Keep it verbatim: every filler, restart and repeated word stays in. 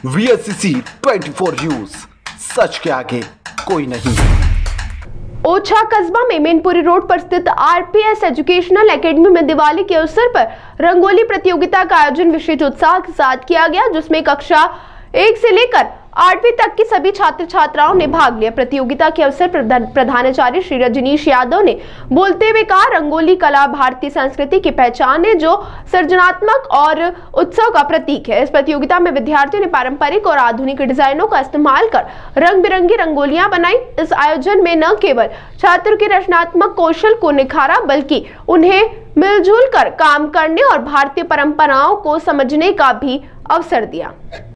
We S C C twenty four news, सच के आगे कोई नहीं। ओछा कस्बा में मैनपुरी रोड पर स्थित R P S educational academy में दिवाली के अवसर पर रंगोली प्रतियोगिता का आयोजन विशेष उत्साह के साथ किया गया, जिसमें कक्षा एक से लेकर आठवीं तक की सभी छात्र छात्राओं ने भाग लिया। प्रतियोगिता के अवसर पर प्रधानाचार्य श्री रजनीश यादव ने बोलते हुए कहा, रंगोली कला भारतीय संस्कृति की पहचान है जो सृजनात्मक और उत्सव का प्रतीक है। इस प्रतियोगिता में विद्यार्थियों ने पारंपरिक और आधुनिक डिजाइनों का इस्तेमाल कर रंग बिरंगी रंगोलियां बनाई। इस आयोजन में न केवल छात्रों के रचनात्मक कौशल को निखारा, बल्कि उन्हें मिलजुल कर काम करने और भारतीय परंपराओं को समझने का भी अवसर दिया।